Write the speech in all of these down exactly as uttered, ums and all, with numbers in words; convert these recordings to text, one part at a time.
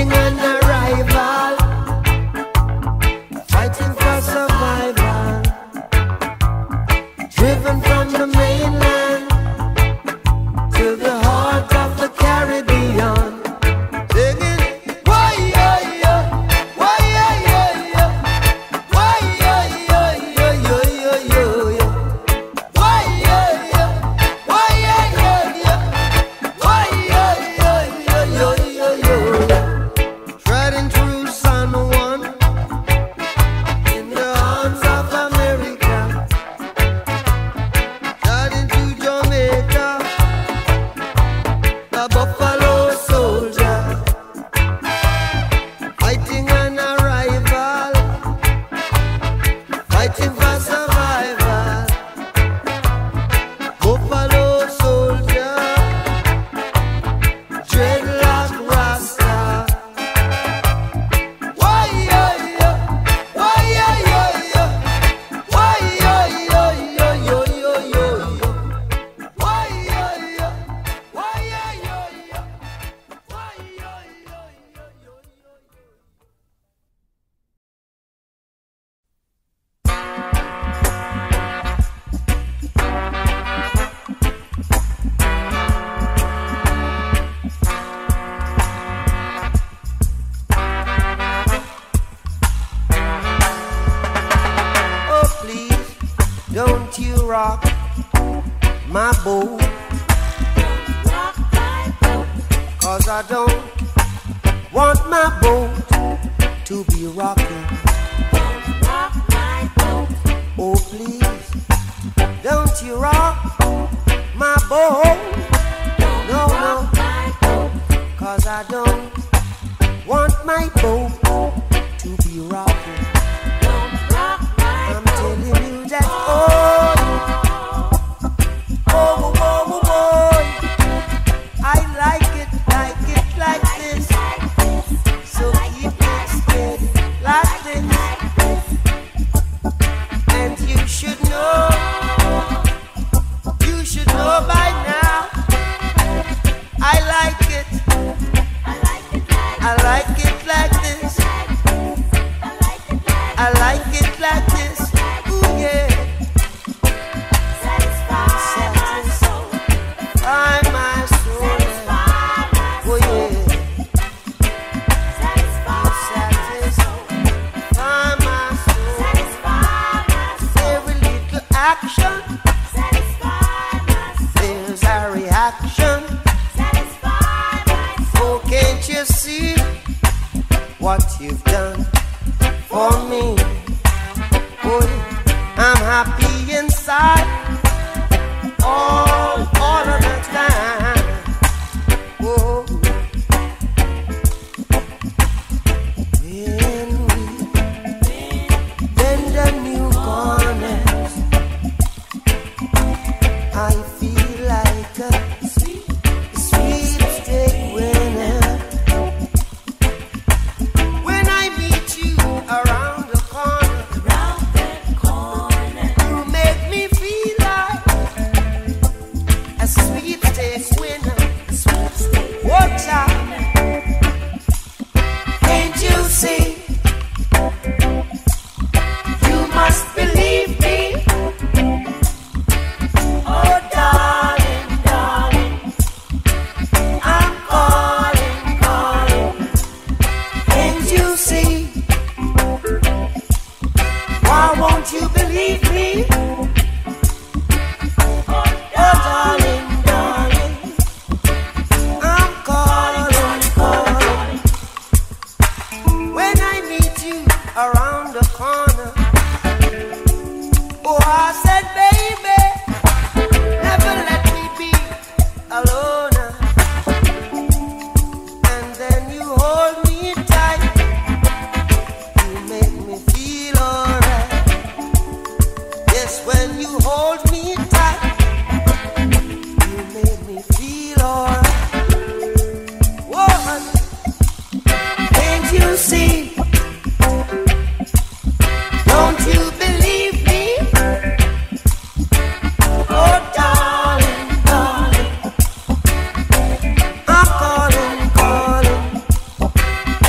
Fighting an arrival, fighting for survival, driven from the mainland to the heart of the Caribbean. Singing, why, yeah, yeah, why, yeah, yeah, yeah, why, yeah, yeah, yeah, yeah, yeah, yeah, why, yeah, yeah, why, yeah, yeah, yeah, why, yeah, yeah, yeah, yeah, yeah, yeah. Treading through San Juan in the arms of America, treading through Jamaica, the Buffalo Soldier, fighting an arrival, fighting for survival. Buffalo Soldier, dreadlock Rasta. Why, yeah, yeah, why, yeah, yeah, yeah, why, yeah, yeah, yeah, yeah, yeah, yeah, why, yeah, yeah, why, yeah, yeah, yeah, why, yeah, yeah, yeah, yeah. Oh, please, don't you rock my boat, cause I don't want my boat to be rocking. Oh, please, don't you rock my boat, no, no, cause I don't want my boat to be rocking. I'm telling you that, oh, oh, oh, oh, oh, I like it, like it, like this. So keep it steady, like this. And you should know, you should know by now. I like it, I like it like this. I like it like this. Ooh, yeah. Satisfy my soul. Oh, yeah. Satisfy my soul. Every little action, there's a reaction. Oh, can't you see what you've done for me? Oh, I'm happy inside all, all of the time. Oh, when we bend the new corners, I feel like a sweet, sweepstake winner. When I meet you around the corner, you make me feel like a sweepstake winner. Watch out, can't you see? You must believe me. Oh, darling, darling, I'm calling, calling. Can't you see? Why won't you believe me? Oh, darling, darling, I'm calling, calling. When I meet you around the corner, oh, I said, baby, never let me be alone. And then you hold me tight, you make me feel alright. Yes, when you hold me tight, you make me feel alright. Whoa, honey, can't you see? Don't you believe me? Oh, darling, darling, I'm calling, calling.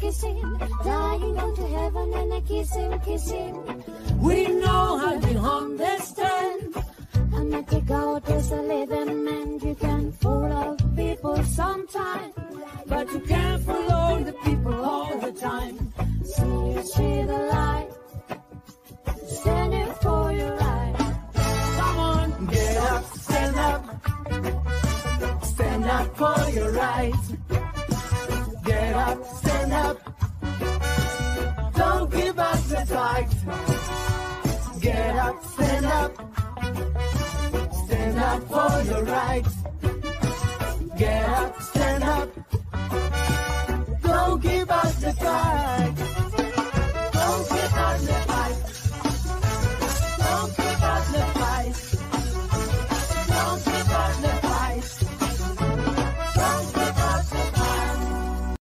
kissing, flying on to heaven and a kissing, kissing. We know how to understand. And not take out as a living man. You can fool all people sometime, but you can't follow the people all the time. See you see the light, standing for your right. Come on, Get up, stand up, stand up for your rights. Get up, stand up, don't give up the fight. Get up, stand up, stand up for your rights. Get up, stand up, don't give up the fight. Don't give up the fight. Don't give up the fight. Don't give up the fight. Don't give up the fight.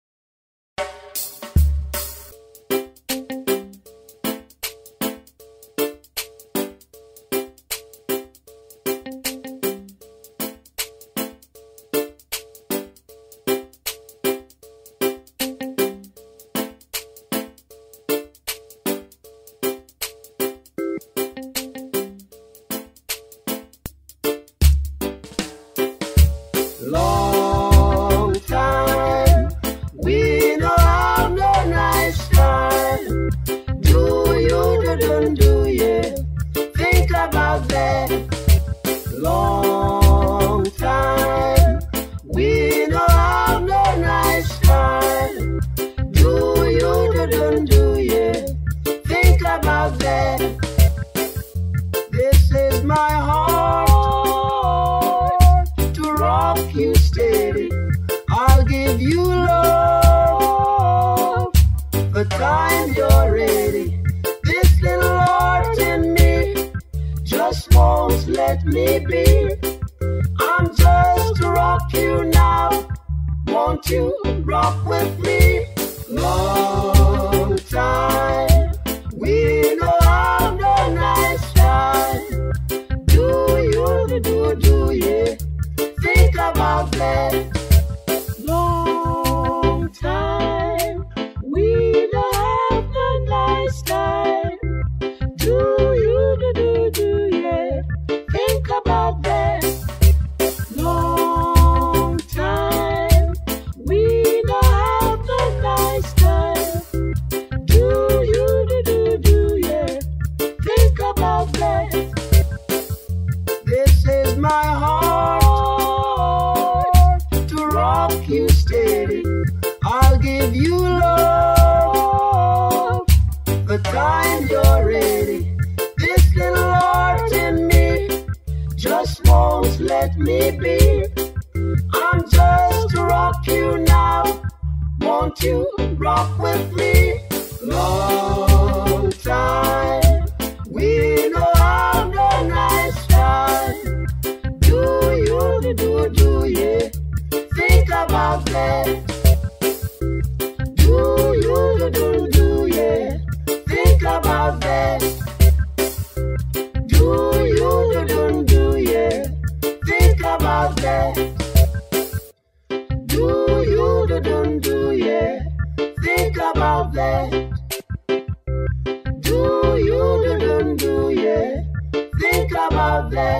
Long time, we know have no nice time. Do you, do, do, do you think about that? Long time, we know have no nice time. Do you, do, do, do you think about that? This is my heart to rock you steady. I'll give you love the time you're ready. This little heart in me just won't let me be. I'm just to rock you now. Won't you rock with me? Long time, we know have no nice time. Do you, do, do you think about that? Long time, we don't have no nice time. Do you, do, do, do you think about that? Long time, we don't have no nice time. Do you, do, do, do you think about that? This is my heart to rock you steady. I'll give you love the time you're ready. This little heart in me just won't let me be. I'm just to rock you now. Won't you rock with me? Long time, we know have no nice time. Do you, do, do you think about that? Do you, do, do you think about that? Do you, do, do you think about that? Do you, do, do you think about that? Do you, do, do you think about that?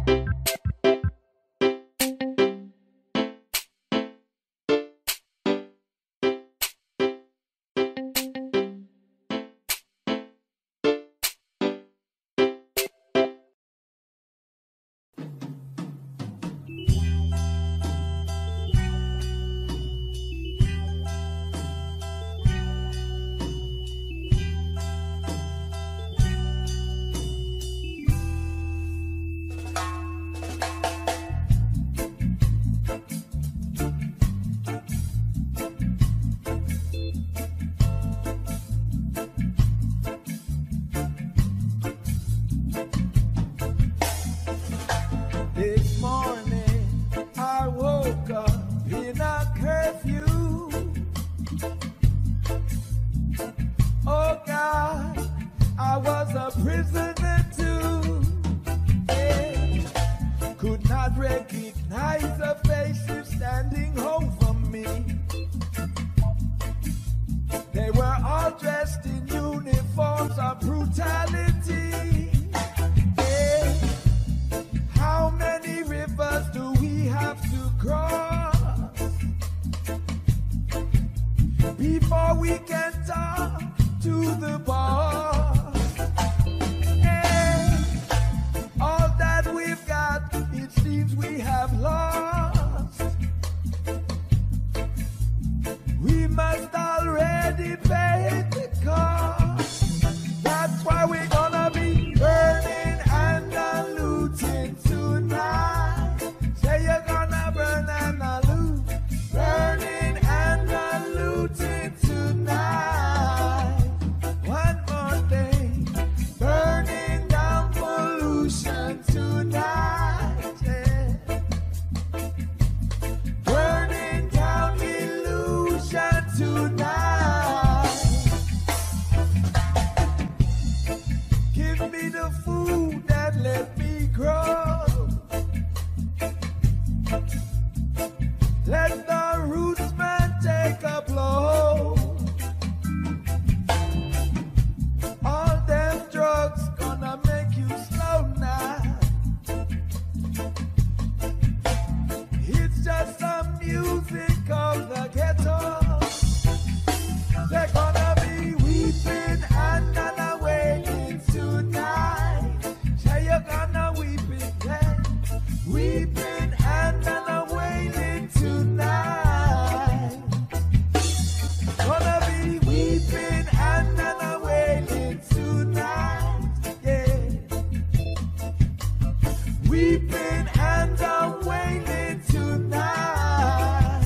weeping and I'm wailing tonight.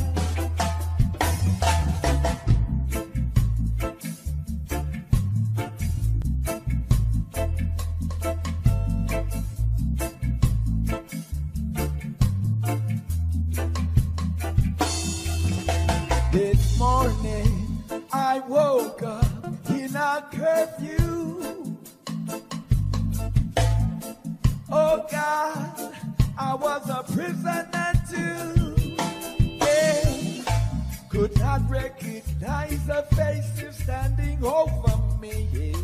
This morning I woke up in a curfew. Oh God, I was a prisoner too. Yeah. Could not recognize the faces standing over me. Yeah.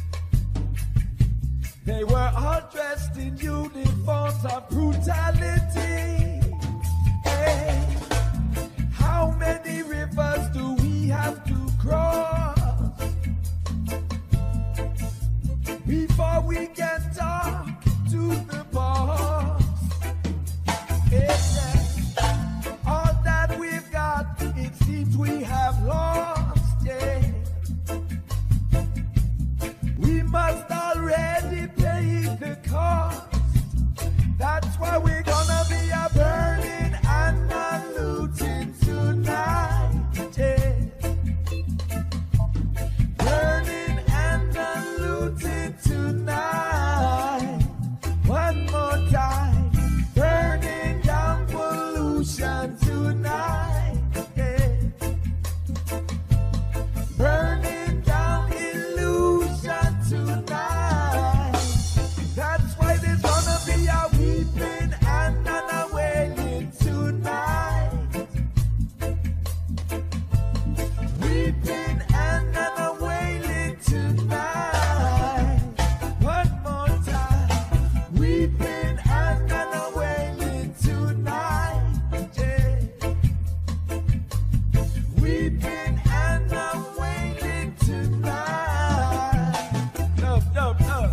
They were all dressed in uniforms of brutality. Yeah. How many rivers do we have to cross before we can talk to the boss? Yes, all that we've got, it seems we have lost. Yeah, we must already pay the cost. That's why we're gonna be a burning and a looting tonight. Yeah. Burning and a looting tonight. One more time. Burning down pollution tonight. Yeah. Burning down illusion tonight. That's why there's gonna be a weeping and a wailing tonight. Weeping and a wailing tonight. One more time. Weeping and a wailing tonight. Yeah. Weeping and a wailing tonight. Love, love, love.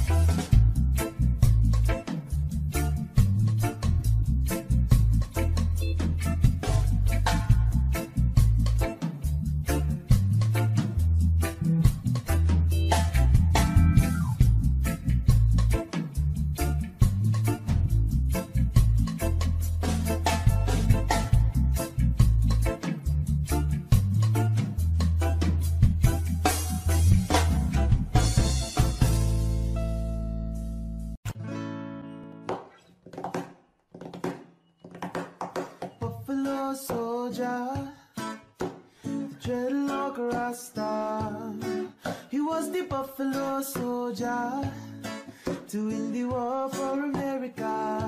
Buffalo soldier, the dreadlock Rasta. He was the Buffalo soldier to win the war for America.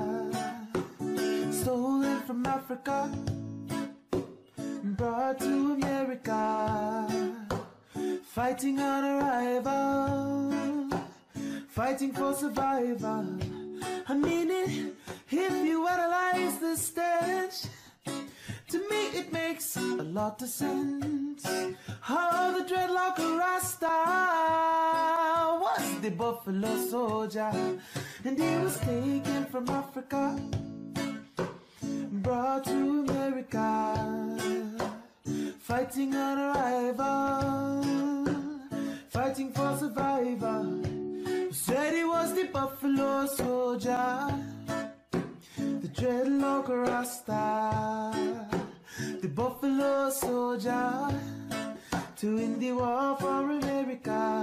Stolen from Africa and brought to America. Fighting on arrival, fighting for survival. I mean it, if you analyze the stench, to me it makes a lot of sense. How the dreadlock Rasta was the Buffalo soldier, and he was taken from Africa, brought to America. Fighting on arrival, fighting for survival. Said he was the Buffalo soldier, the dreadlock Rasta, the Buffalo soldier to win the war for America.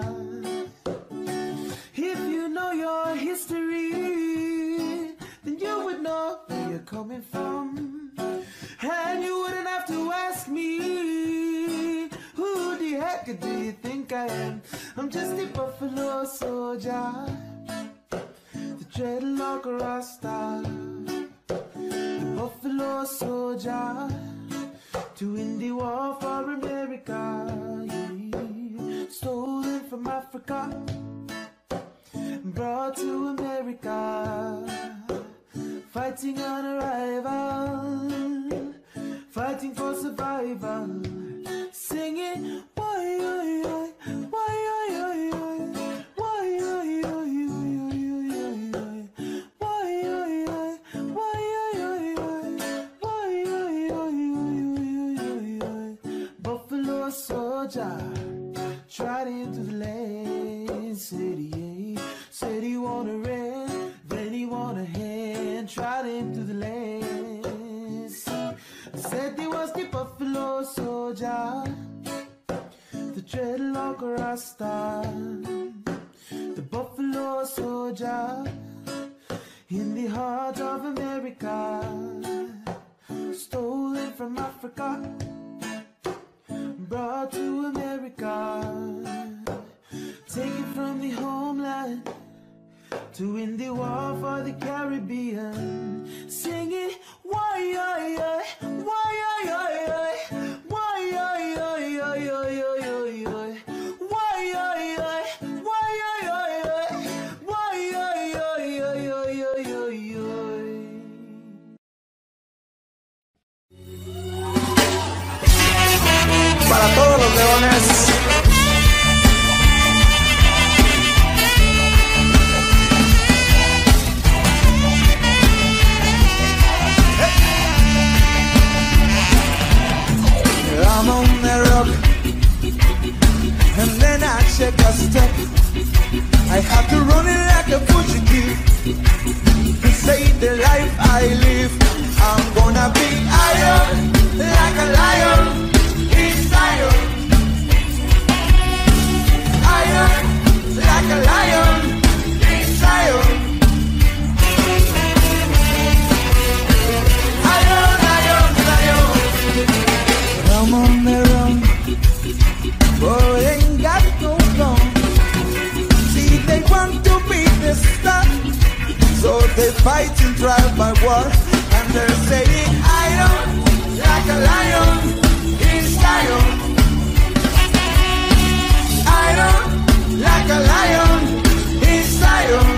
If you know your history, then you would know where you're coming from, and you wouldn't have to ask me, who the heck do you think I am? I'm just a Buffalo soldier, the dreadlock Rasta, the Buffalo soldier to win the war for America. Yeah. Stolen from Africa, brought to America. Fighting on arrival, fighting for survival. Singing, why, why, why, why, why, Buffalo soldier tried into the land, said he, said he wanna rent, then he wanna head. trotting through the lanes. Said he was the Buffalo Soldier, the dreadlock Rasta, the Buffalo Soldier in the heart of America, stolen from Africa, brought to America, taken from the homeland to win the war for the Caribbean, singing why why why why why why para todos los leones. I'm on the rock, and then I check a step. I have to run it like a fugitive to save the life I live. I'm gonna be iron like a lion in Zion. Iron like a lion in Zion. Iron, iron, Zion. I'm on the run, boy, ain't got no gun. See, they want to be the star, so they fight and drive by war. And they're saying, iron, like a lion, in Zion. Iron, like a lion, in Zion.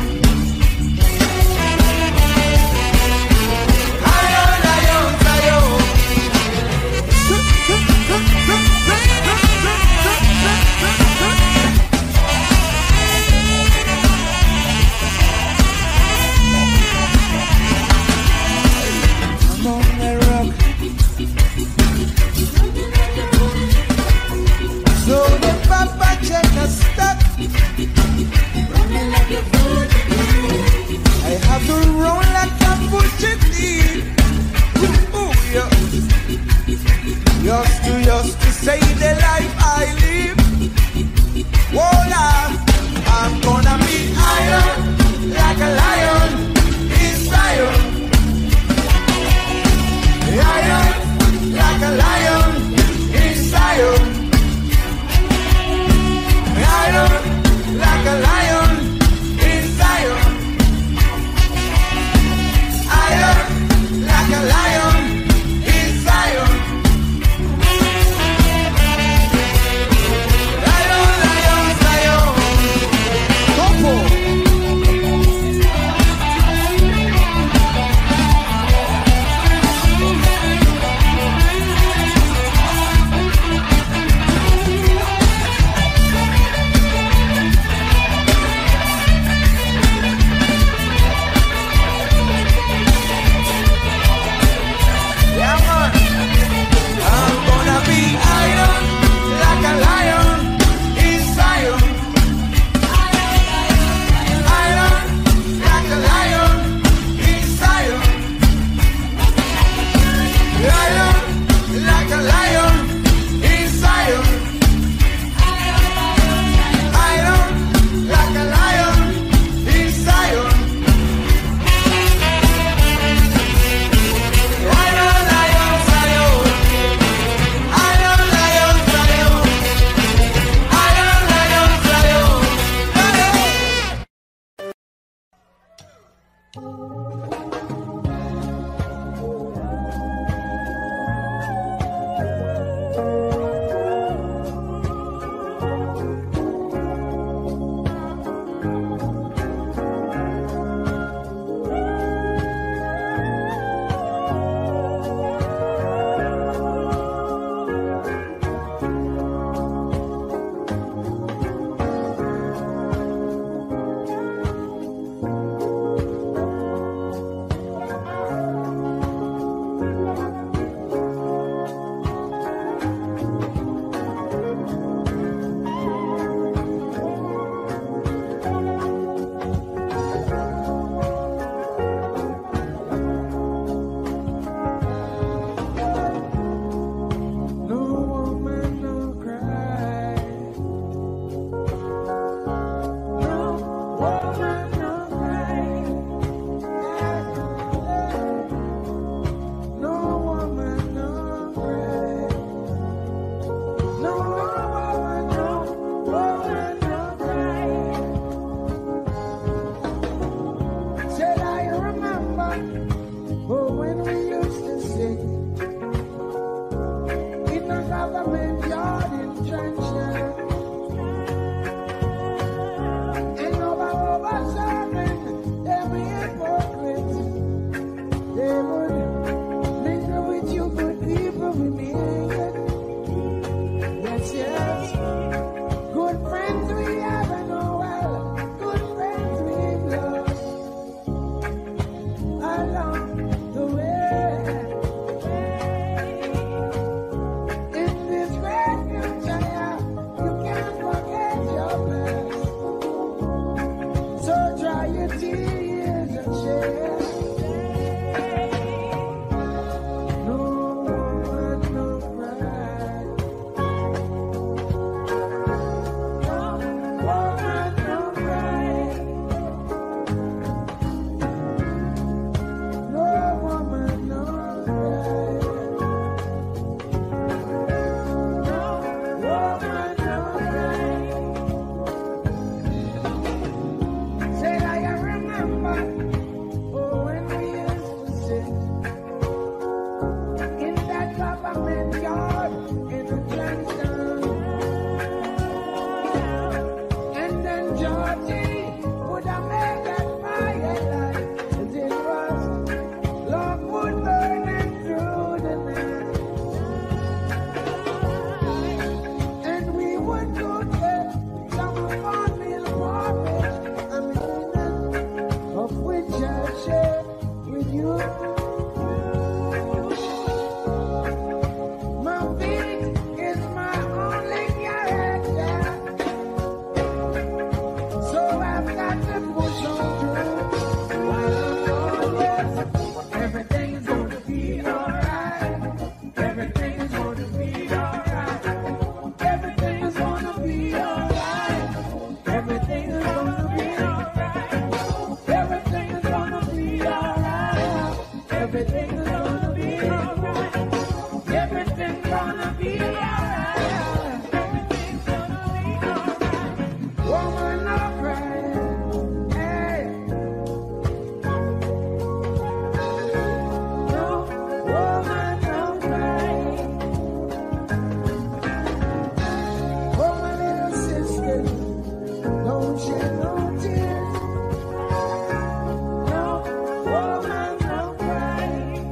Iron, lion, Zion. I'm on the rock, so the Papa check a step. I have to roll like a fugitive. Ooh, yeah. Just to, just to save the life I live. Voila, I'm gonna be iron like a lion in Zion. Iron like a lion in Zion. Iron like a lion in Zion. Iron like a lion in Zion. Lion, lion, Zion. Topo. Oh, when we used to sit in the government yard in Trenchtown, and over over serving them hypocrites, they would mingle with you good people we meet. Yes, yes, good friends we have and oh well, good friends we've lost along the way. In this great future, yeah, you can't forget your past. So dry your tears and share. No woman, no cry. No woman, no cry. No woman, no cry. No woman, no cry. Say I remember, oh, when we used to sit in that government yard in the Trenchtown, and then Georgie would have made that fire like as it was love would burning through the night, and we would go get some cornmeal porridge, I mean, of which I share with you. My feet is my only character, so I've got to push on through. While I'm always, everything is gonna be alright. Everything is gonna be alright. Everything is gonna be alright. Everything is gonna be alright. Everything is gonna be alright. Everything is gonna be alright. Everything's gonna be alright. Everything's gonna be alright. Woman, no cry. Hey. No woman, no cry. Oh, my little sister, don't shed no tears. No woman, no cry.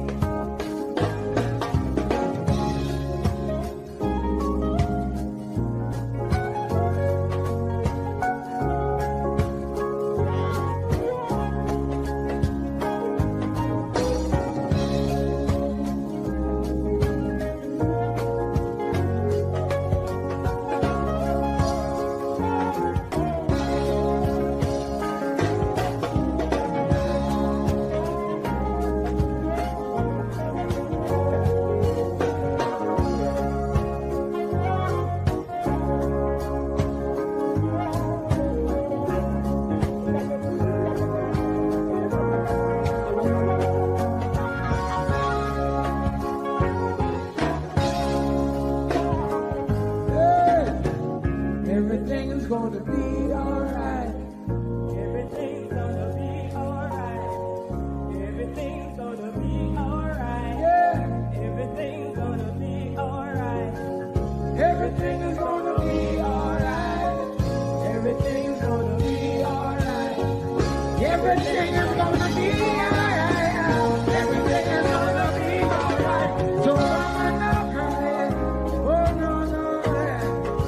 Hey, everything is gonna be alright. Everything's gonna be alright. Everything's gonna be alright. Yeah, Everything's gonna be alright. everything is gonna be alright. Everything is gonna be alright. Everything is gonna be alright. Everything is gonna be alright. So woman, no cry. Oh no, no, yeah.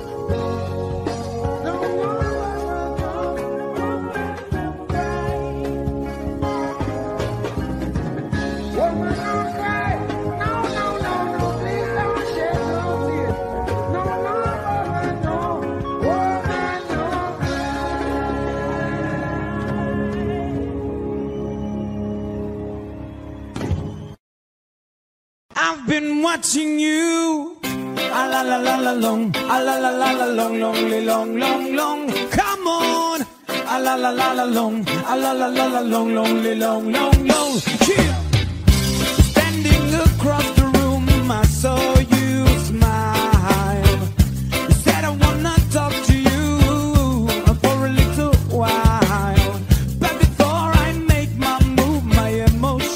No woman, no, woman, no cry. Woman, no cry. No, no, no, no, please don't shed no tears. No, no, woman, no, woman, no cry. I've been watching you. A la la la la long, a la la la la long, long, long, long, long. Come on. A la la la la long, a la la la la long, long, long, long, long. Chill. Standing across the room, I saw you smile. You said I wanna talk to you for a little while, but before I make my move, my emotions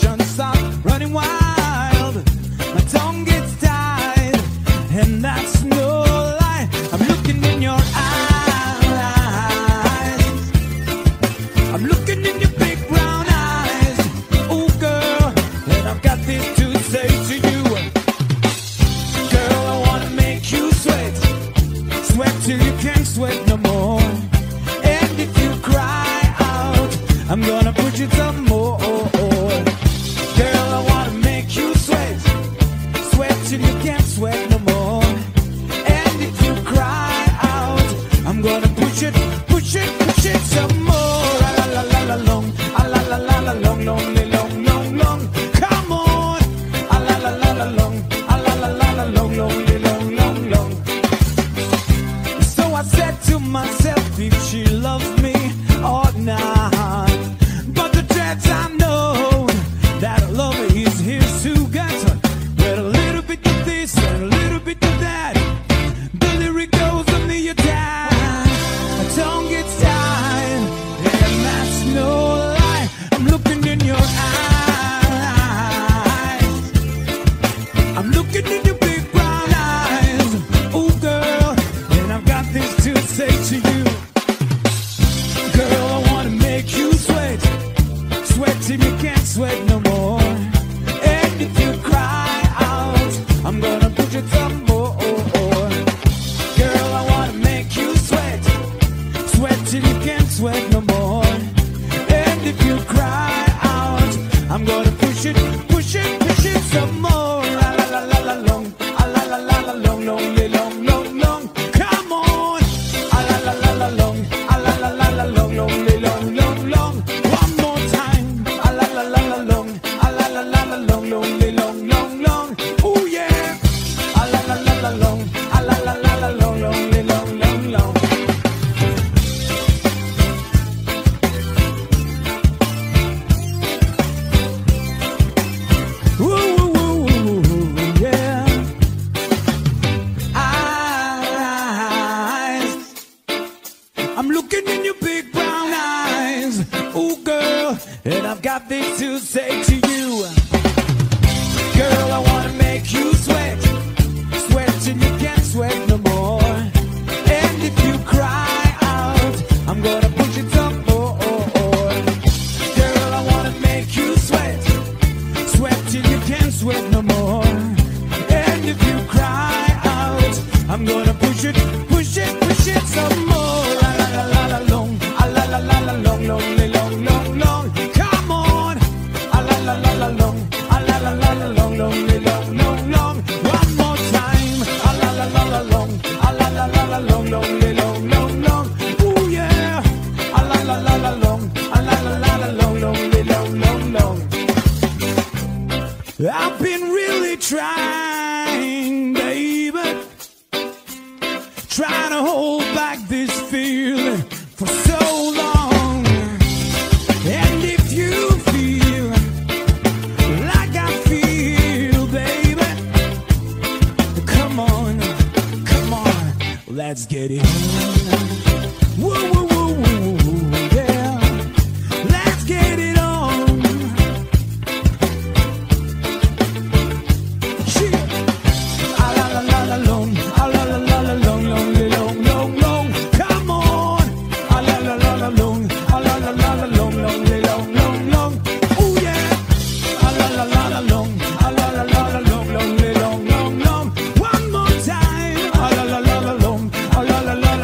long, lonely, long, long, long. Come on, a la la la la long, a la la la la long, lonely, long, long, long. So I said to myself, if she loves me or not, but the dreads I know that love is here to get with a little bit of this and a little bit of that. The lyric goes on the attack. My tongue gets tied, and that's no lie. I'm looking in your eyes. I'm looking in your big brown eyes. Oh, girl, and I've got this to say to you. Girl, I wanna make you sweat, sweat till you can't sweat no more. And if you cry out, I'm gonna put you some more. Girl, I wanna make you sweat, sweat till you can't sweat no more. And if you cry out, I'm gonna push it, push it, push it some more. La la la la la long, a la la la la long, lonely, long, long, long. Come on, a la la la la long, a la la la la long, lonely, long, long, long. One more time, a la la la la long, a la la la la long, lonely, long, long, long. Oh yeah, a la la la la long, a la la la la long, lonely, long, long, long. Ooh, ooh, ooh, ooh, yeah. Eyes, I'm looking in your big brown eyes. Ooh, girl, and I've got this to say to you. Girl, I wanna make you sweat, sweat till you can't sweat no more. And if you cry out, I'm gonna push it some more. Girl, I wanna make you sweat, sweat till you can't sweat no more. And if you cry out, I'm gonna push it, push it, push it some more. La la la la la long, a la la la la long, lonely, long, long, long. Come on, a la la la la long, a la la la la long, lonely, long, long, long. One more time, a la la la la long, a la la la la long, lonely, long, long, long. Ooh yeah, a la la la la long, a la la la la long, lonely, long, long, long. I've been really trying, baby, trying to hold back this feeling for so long. And if you feel like I feel, baby, come on, come on, let's get it on. Woo, woo, woo, woo, woo, yeah, let's get it on. A la la la la long, a la la la la long, lonely, long, long, long. Come on, a la la la la long, a la la la la long, lonely, long, long, long. Oh yeah, a la la la la long, a la la la la long, lonely, long, long, long. One more time, a la la la la long, a la la la la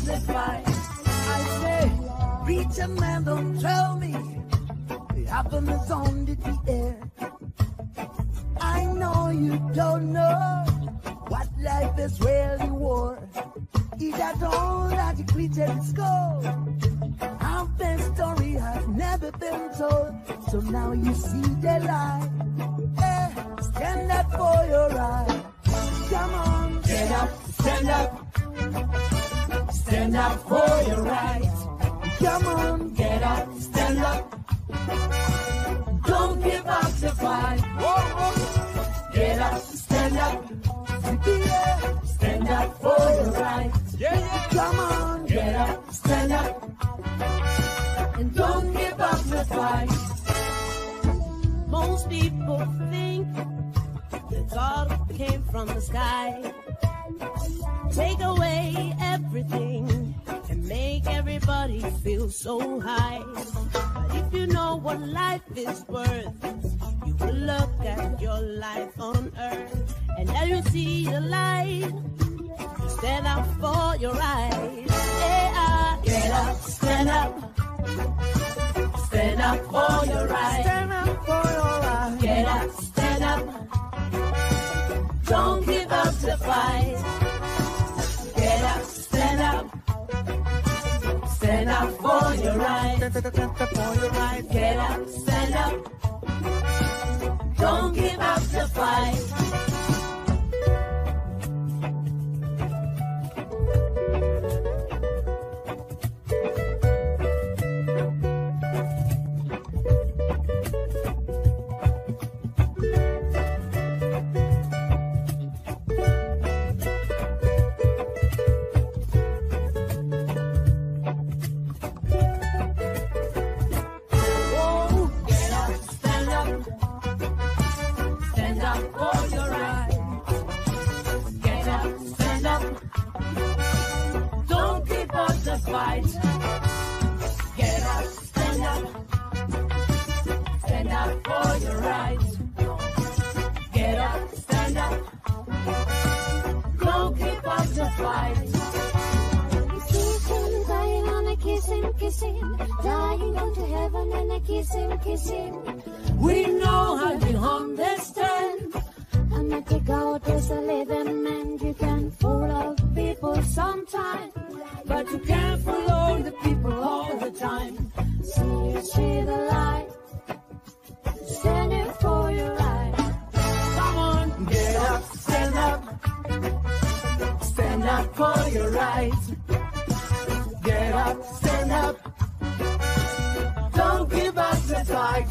the fight. I say, preacher man, don't tell me heaven is on the air. I know you don't know what life is really worth. It had all that the creature score. Our best story has never been told. So now you see the light. Hey, stand up for your right. Come on, get up, stand up. Stand up for your right. Come on, get up, stand up. Don't give up the fight. Get up, stand up. Stand up for your right. Yeah, yeah. Come on, get up, stand up. And don't give up the fight. Most people think that God came from the sky, take away everything and make everybody feel so high. But if you know what life is worth, you will look at your life on earth, and now you see the light. You stand up for your right. Yeah. Get up, stand up. Stand up for your right. Stand up for your right. Get up, stand up. Don't give up the fight. Get up, stand up. Stand up for your right. Stand up for your right. Get up, stand up. Don't give up the fight. Fight. Get up, stand up. Stand up for your right. Get up, stand up. Don't give up the fight. You see him dying and I kiss him, kiss him. Dying going to heaven and I kiss him, kiss him. We know how you understand. I'm not to go to the living man. You can fool of people sometimes, But you can't follow the people all the time. see you see the light. Standing for your right. Come on, get up, stand up. Stand up for your right. Get up, stand up. Don't give up the fight.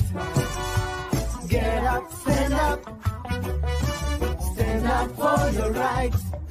Get up, stand up. Stand up for your right.